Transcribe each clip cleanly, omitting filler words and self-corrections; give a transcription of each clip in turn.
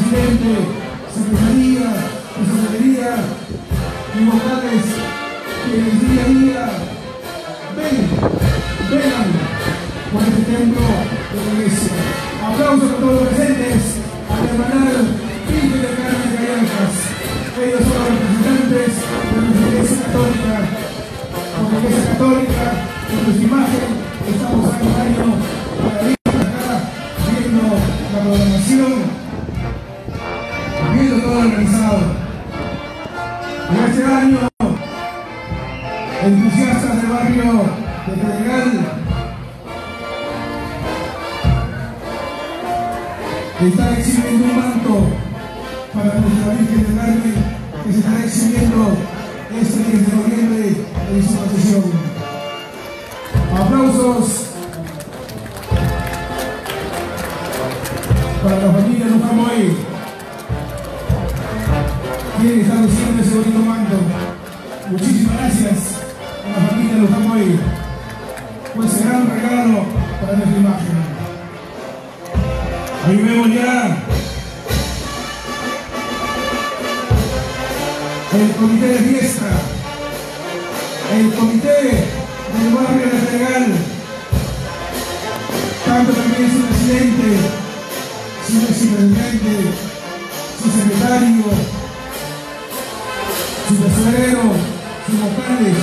presidente, secretaría, tesorería y vocales que en el día a día velan por este templo de la iglesia. Aplausos a todos los presentes, a la hermandad Virgen del Carmen de Callancas. Ellos son los representantes de nuestra iglesia católica. Con la iglesia católica, con nuestra imagen, estamos en un año para ir acá, viendo la programación, viendo todo organizado. En este año, entusiastas del barrio de Pedregal están exhibiendo un manto para nuestra Virgen del Carmen que se estará exhibiendo este 10 de noviembre en su procesión. Aplausos para la familia Luján Moy, quienes están recibiendo ese bonito manto. Muchísimas gracias a la familia Luján Moy, pues será un regalo para nuestra imagen. Ahí vemos ya el comité de fiesta, el comité del barrio de Pedregal, tanto también su presidente, su vicepresidente, su secretario, su tesorero, sus vocales,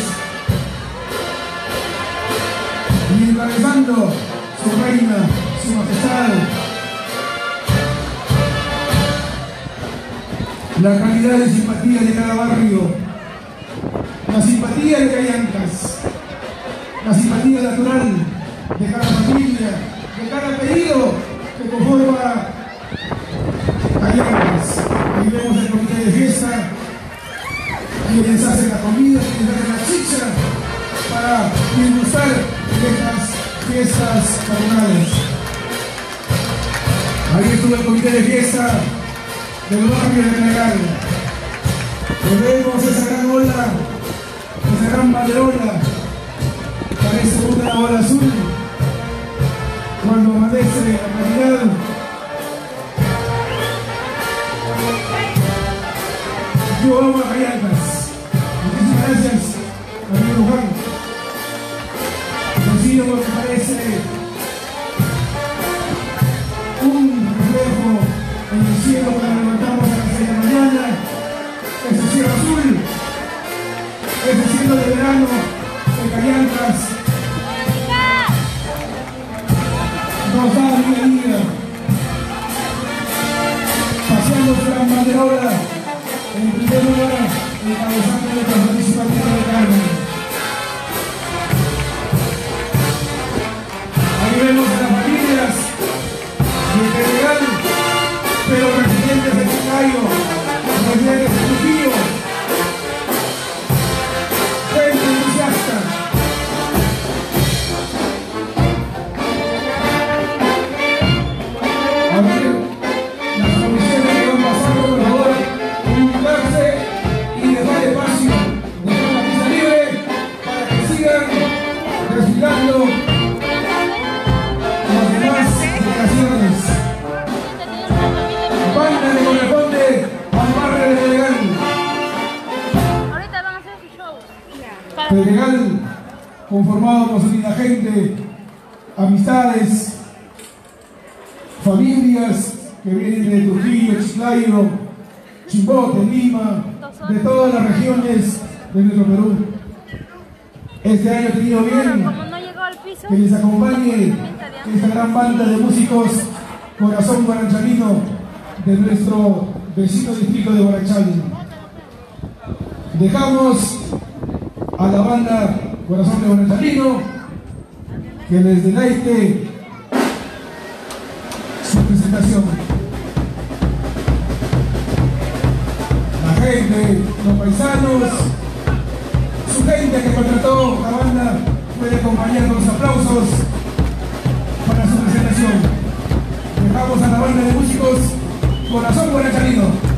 y encabezando su reina, su majestad, la calidad de simpatía de cada barrio, la simpatía de Callancas, la simpatía natural de cada familia, de cada apellido que conforma Callancas. Ahí vemos el comité de fiesta, quienes hacen la comida, quienes hacen la chicha para disfrutar de estas fiestas patronales. Ahí estuvo el comité de fiesta del barrio de Pedregal. Vemos esa gran ola, esa gran banderola, parece una ola azul cuando amanece la claridad. Yo amo a Callancas. Muchísimas gracias, amigo Juan. Recibo lo que parece un reflejo en el cielo cuando levantamos a las 6 de la mañana, ese cielo azul, ese cielo de verano de Callancas, nos da día a día, paseando su gran banderola, en primer lugar, encabezando nuestra Santísima Virgen del Carmen. Ahí vemos a las familias de Pedregal, pero residentes de Chiclayo, residentes de Trujillo, gente entusiasta. A ver, las comisiones que van pasando, por favor, ubicarse y dejar espacio, dejar la pista libre para que sigan desfilando las demás delegaciones. Banda le corresponde al barrio de Pedregal. Ahorita van a hacer su show. Pedregal, conformado por su linda gente, amistades, familias que vienen de Trujillo, Chiclayo, Chimbote, Lima, de todas las regiones de nuestro Perú. Este año he tenido bien Como no llegó al piso, que les acompañe esta gran banda de músicos Corazón Guaranchalino de nuestro vecino distrito de Guaranchalí. Dejamos a la banda Corazón de Guaranchalino que les deleite su presentación. La gente, los paisanos, su gente que contrató la banda puede acompañar con los aplausos para su presentación. Dejamos a la banda de músicos Corazón Guaranchalino.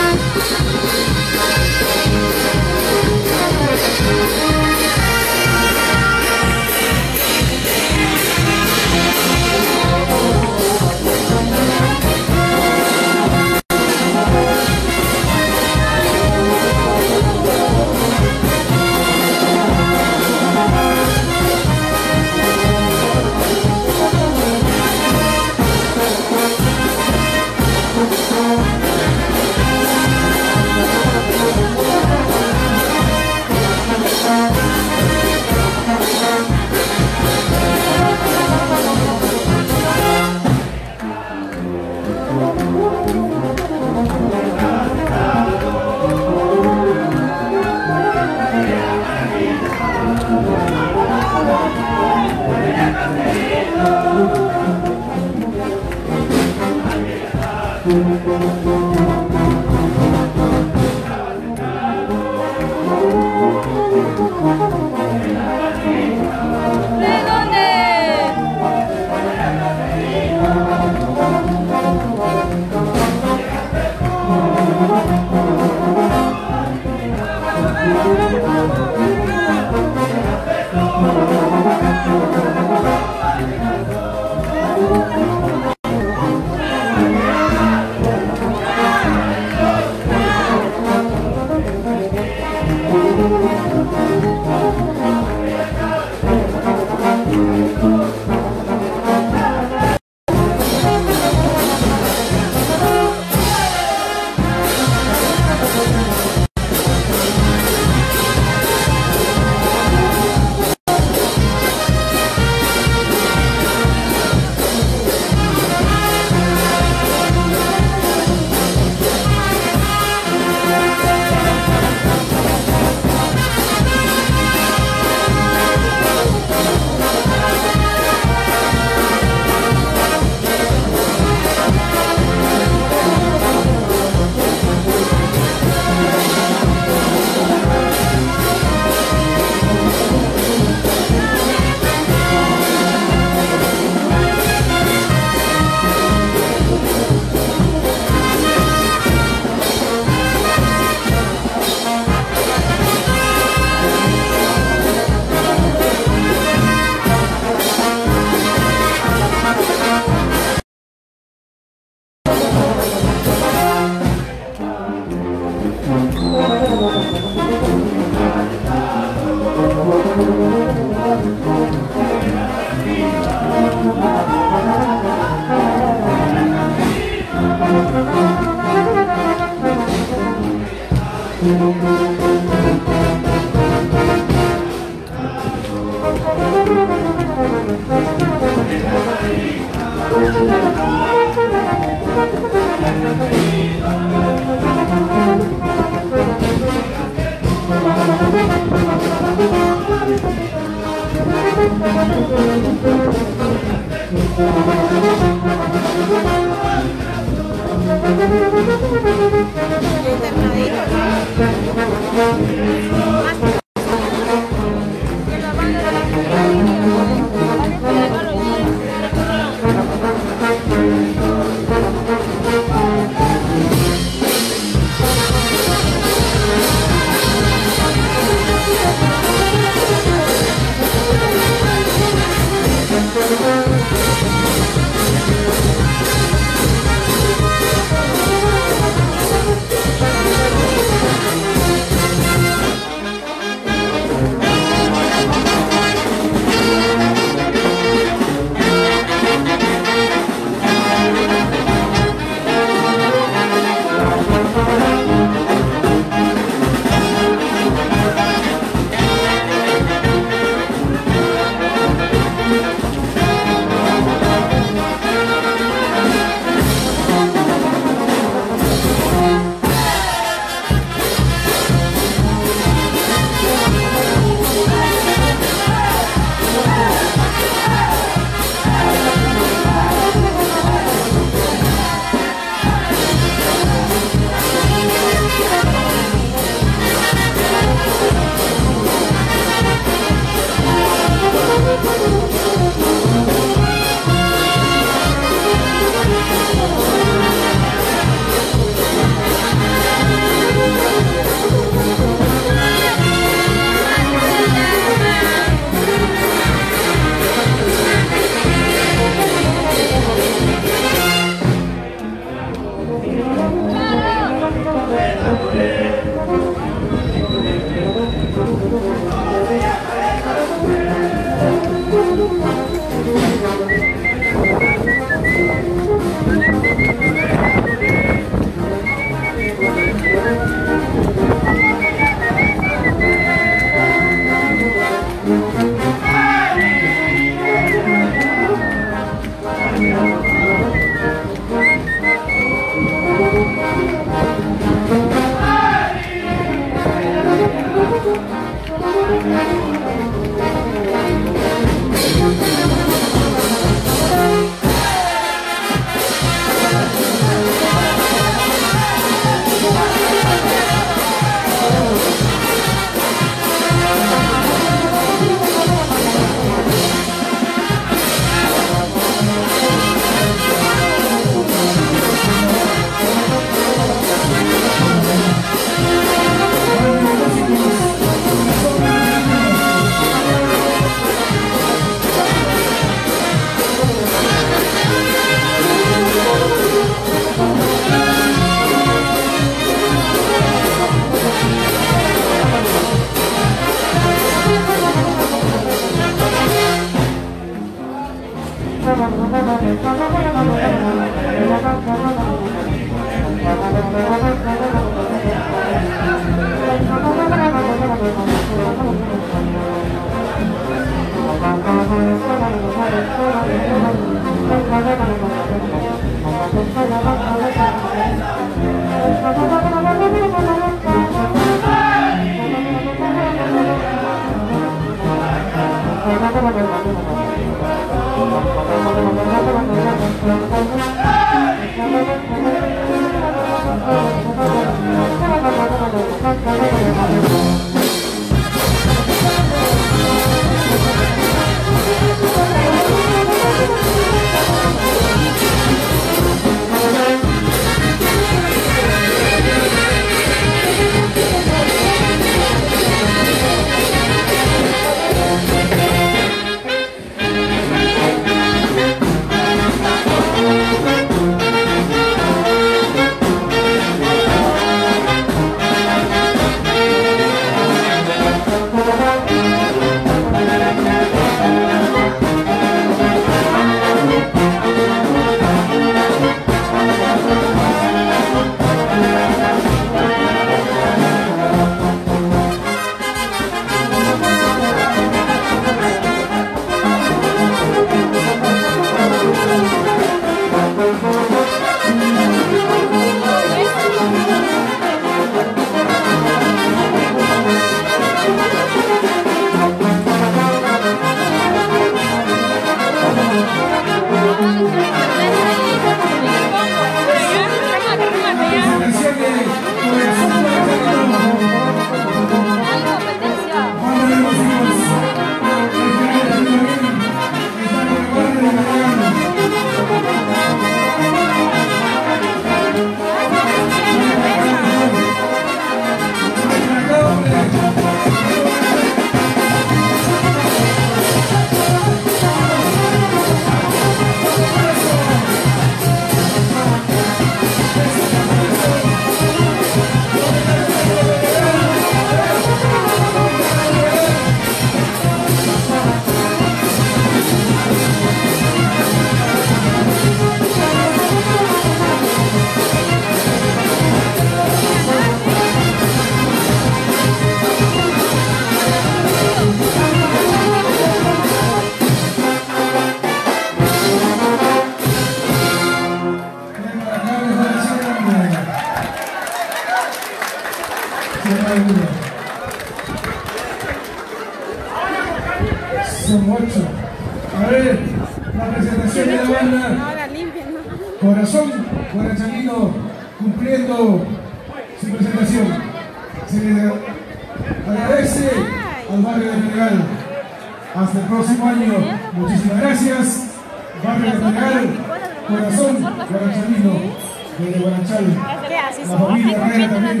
Son 8. A ver, la presentación de la banda Corazón Guarachanino cumpliendo su presentación. Se le agradece al barrio de Pedregal. Hasta el próximo año. Muchísimas gracias. Barrio de Pedregal, Corazón Guarachanino de Guaranchal. La familia Herrera también.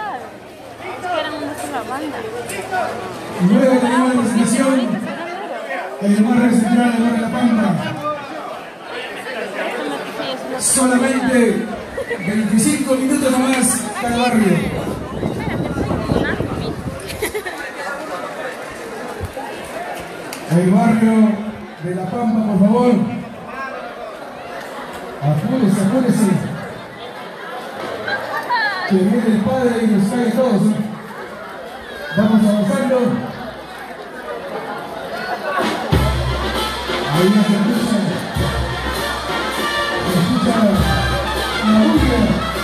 Luego tenemos la presentación el barrio central del barrio de La Pampa. Solamente 25 minutos nomás cada barrio. El barrio de La Pampa, por favor. Apúrese, apúrese. Que viene el padre y nos cae todos. Vamos avanzando. Hay una cerveza. Se escucha la bulla.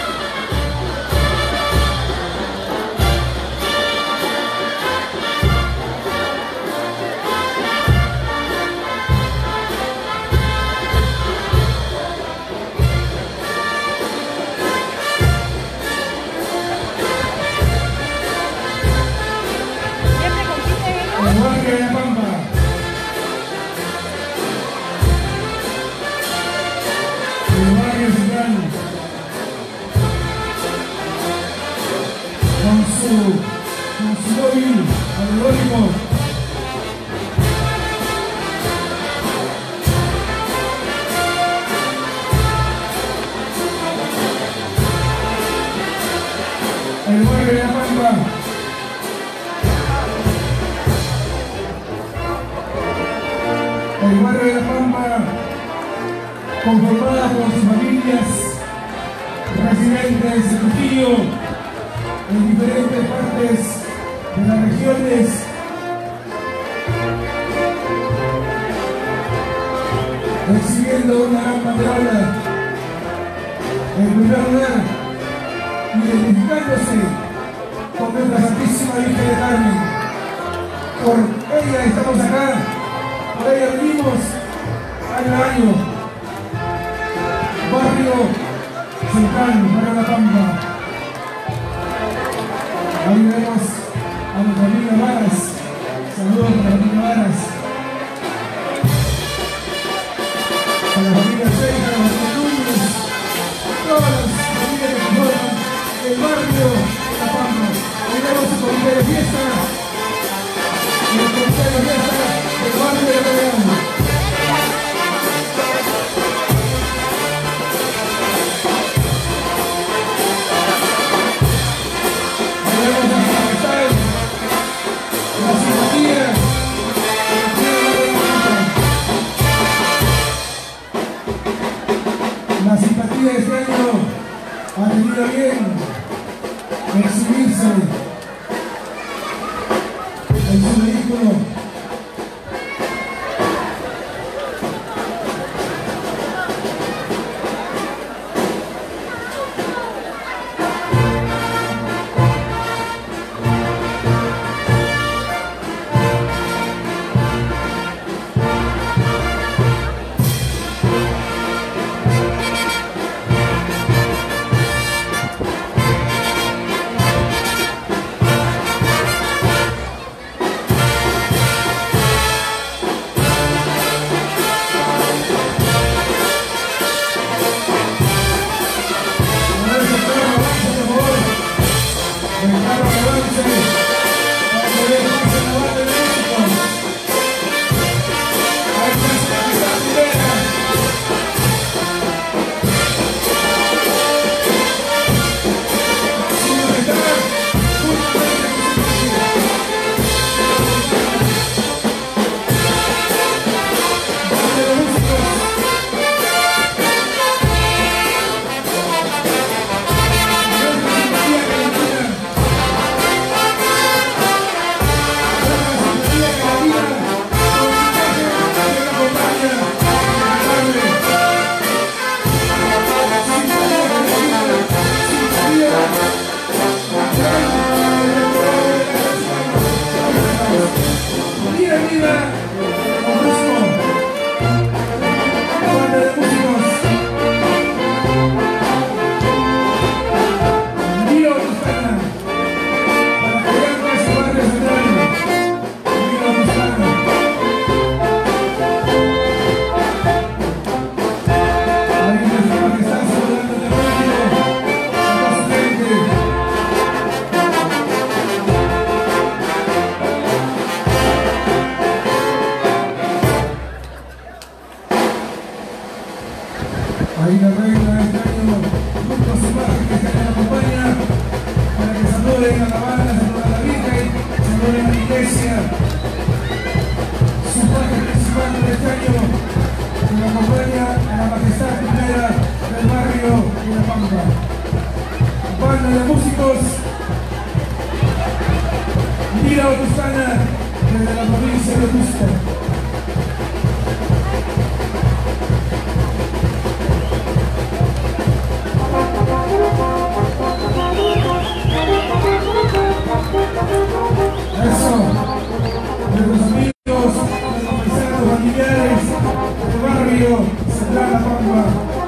El barrio de La Pampa. El barrio central. Con su móvil alegórico. El barrio de La Pampa. El barrio de La Pampa, conformada por sus familias residentes de Trujillo en diferentes partes de las regiones. Exhibiendo una gran banderola. En primer lugar, identificándose con nuestra Santísima Virgen de Carmen. Por ella estamos acá. Por ella venimos año a año. Barrio central, barrio La Pampa. Ahí vemos a nuestra amiga Varas. Saludos para la familia Varas. A la familia Ceja, a la familia Núñez, a todas las familias que conforman el barrio La Pampa. Ahí vemos su comité de fiesta. Y el comité de fiesta del barrio de Pedregal. La simpatía de este año ha tenido bien exhibirse en su vehículo. salude a la banda, salude a la Virgen, salude a la iglesia, su parte principal de este año, que nos acompaña a la majestad primera del barrio de La Pampa. Banda de músicos, Lira Otuzana, desde la provincia de Cusco. Eso, de los amigos, de los paisanos familiares del barrio Central La Pampa.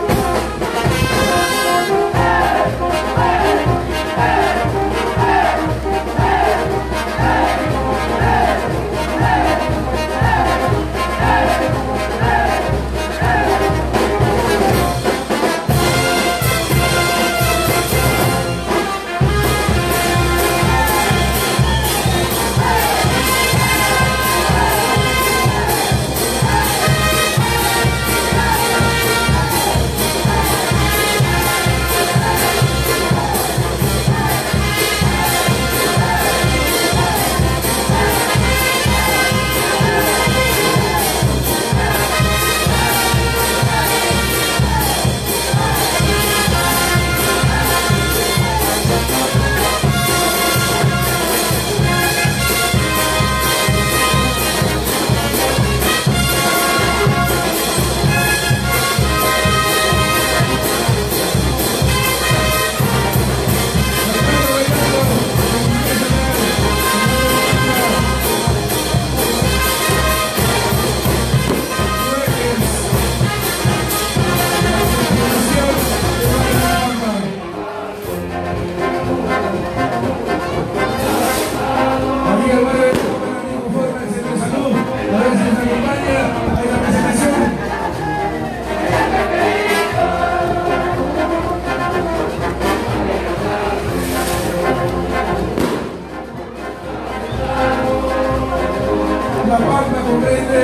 La Pampa comprende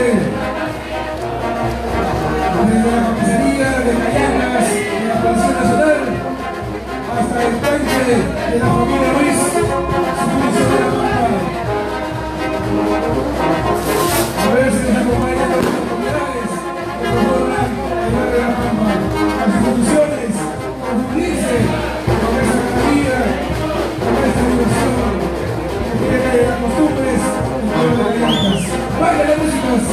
desde la comisaría de Cayanas de la Policía Nacional hasta el puente de la familia Ruiz, servicio de La Pampa. A ver si les acompañan las autoridades que conforman el barrio de La Pampa, las instituciones, confundirse con esta vida, con esta diversión, que tiene las costumbres del pueblo de Cayanas. ¡Báilale, músicos!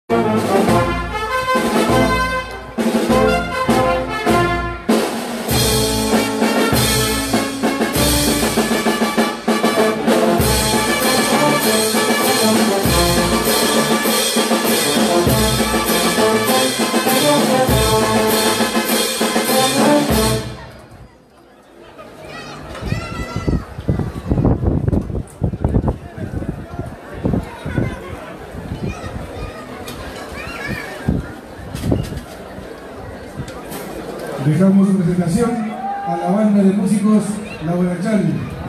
Dejamos su presentación a la banda de músicos La Guarachal.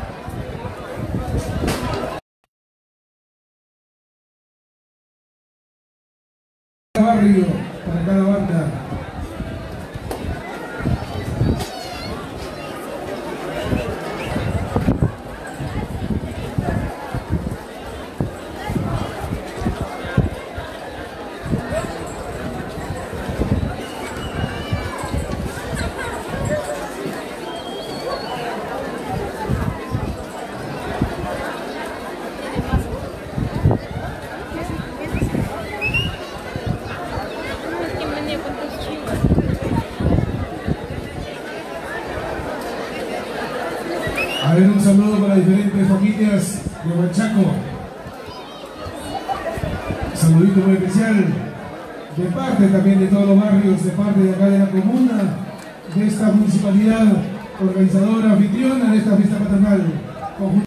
Barrio para cada banda. A ver, un saludo para diferentes familias de Huachaco. Saludito muy especial de parte también de todos los barrios, de parte de acá de la comuna, de esta municipalidad organizadora, anfitriona de esta fiesta patronal.